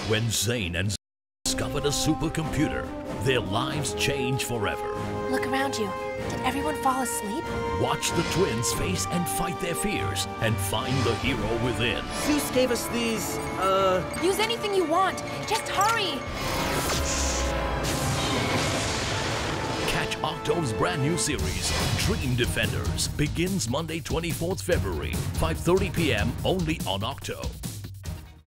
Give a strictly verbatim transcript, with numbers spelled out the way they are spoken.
When Zane and discovered a supercomputer, their lives change forever. Look around you. Did everyone fall asleep? Watch the twins face and fight their fears and find the hero within. Zeus gave us these, uh... Use anything you want. Just hurry. Catch Okto's brand new series, Dream Defenders, begins Monday, twenty-fourth February, five thirty p m only on Okto.